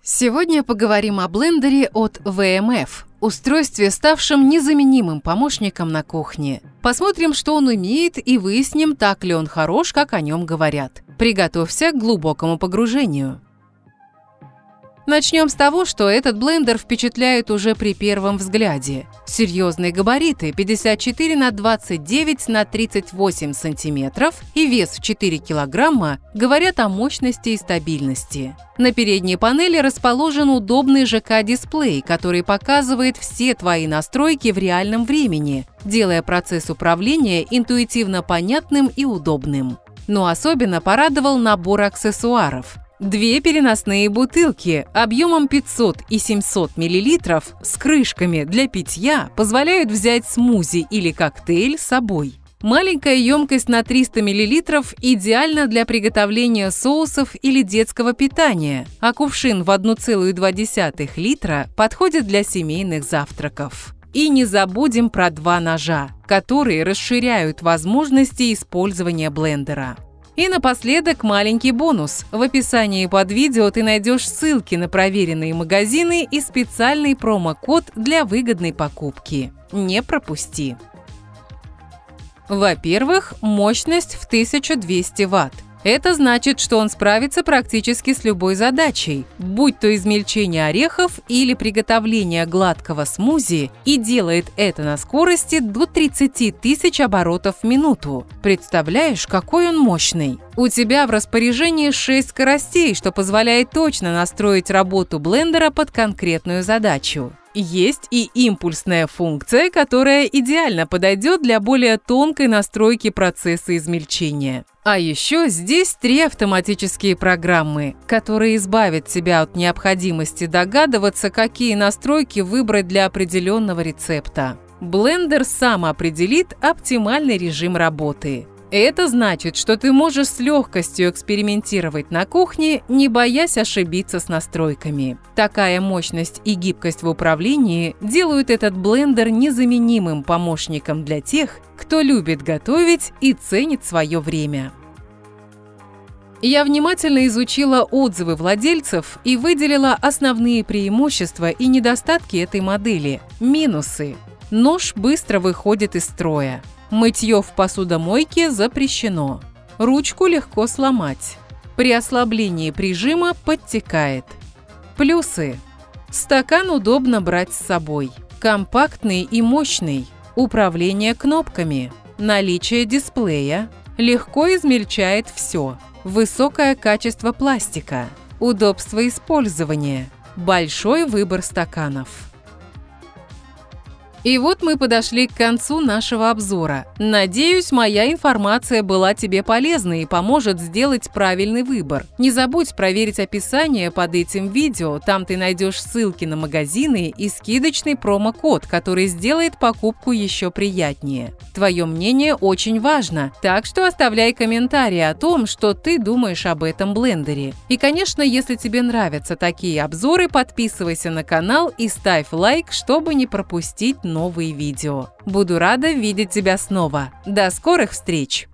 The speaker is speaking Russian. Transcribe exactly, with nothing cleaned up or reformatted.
Сегодня поговорим о блендере от ви эм эф, устройстве, ставшем незаменимым помощником на кухне. Посмотрим, что он умеет, и выясним, так ли он хорош, как о нем говорят. Приготовься к глубокому погружению. Начнем с того, что этот блендер впечатляет уже при первом взгляде. Серьезные габариты пятьдесят четыре на двадцать девять на тридцать восемь сантиметров и вес в четыре килограмма говорят о мощности и стабильности. На передней панели расположен удобный жэ ка-дисплей, который показывает все твои настройки в реальном времени, делая процесс управления интуитивно понятным и удобным. Но особенно порадовал набор аксессуаров. Две переносные бутылки объемом пятьсот и семьсот миллилитров с крышками для питья позволяют взять смузи или коктейль с собой. Маленькая емкость на триста миллилитров идеальна для приготовления соусов или детского питания, а кувшин в одна целая две десятых литра подходит для семейных завтраков. И не забудем про два ножа, которые расширяют возможности использования блендера. И напоследок маленький бонус. В описании под видео ты найдешь ссылки на проверенные магазины и специальный промокод для выгодной покупки. Не пропусти! Во-первых, мощность в тысячу двести ватт. Это значит, что он справится практически с любой задачей, будь то измельчение орехов или приготовление гладкого смузи, и делает это на скорости до тридцати тысяч оборотов в минуту. Представляешь, какой он мощный? У тебя в распоряжении шесть скоростей, что позволяет точно настроить работу блендера под конкретную задачу. Есть и импульсная функция, которая идеально подойдет для более тонкой настройки процесса измельчения. А еще здесь три автоматические программы, которые избавят тебя от необходимости догадываться, какие настройки выбрать для определенного рецепта. Блендер сам определит оптимальный режим работы. Это значит, что ты можешь с легкостью экспериментировать на кухне, не боясь ошибиться с настройками. Такая мощность и гибкость в управлении делают этот блендер незаменимым помощником для тех, кто любит готовить и ценит свое время. Я внимательно изучила отзывы владельцев и выделила основные преимущества и недостатки этой модели. Минусы. Нож быстро выходит из строя. Мытье в посудомойке запрещено. Ручку легко сломать. При ослаблении прижима подтекает. Плюсы. Стакан удобно брать с собой. Компактный и мощный. Управление кнопками. Наличие дисплея. Легко измельчает все. Высокое качество пластика. Удобство использования. Большой выбор стаканов. И вот мы подошли к концу нашего обзора. Надеюсь, моя информация была тебе полезна и поможет сделать правильный выбор. Не забудь проверить описание под этим видео, там ты найдешь ссылки на магазины и скидочный промокод, который сделает покупку еще приятнее. Твое мнение очень важно, так что оставляй комментарии о том, что ты думаешь об этом блендере. И, конечно, если тебе нравятся такие обзоры, подписывайся на канал и ставь лайк, чтобы не пропустить новые видео. Буду рада видеть тебя снова. До скорых встреч!